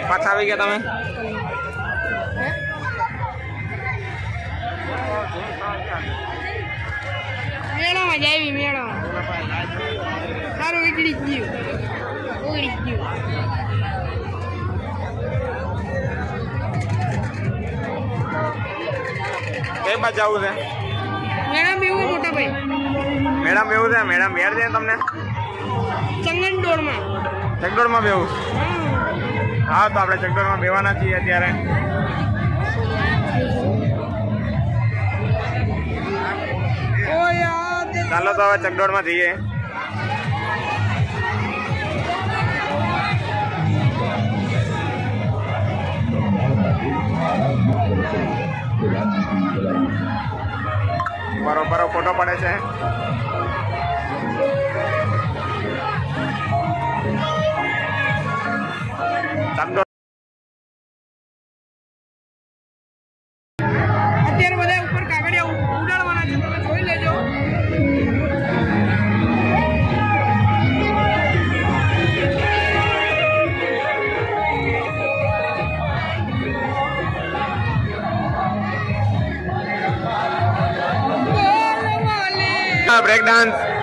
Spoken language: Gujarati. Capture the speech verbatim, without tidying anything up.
पाछा આવી ગયા તમે? મેળામાં જ આવી મેળામાં સારું વીજળી ગયું ઉગડી ગયું કઈ બાજુ જવું છે? મેળામાં બેવું મોટા ભાઈ મેળામાં બેવું છે? મેળામાં બેર દે તમને ચંગનડોળમાં ચકડોળમાં બેવું? હા તો આપણે ચકડોળમાં બેવાના છીએ અત્યારે. ચાલો તો હવે ચકડોળમાં જઈએ. બરોબર ફોટો પડે છે. અત્યારે બધા ઉપર કાગળિયા ઉડાડવાના છે, તમે જોઈ લેજો. Break dance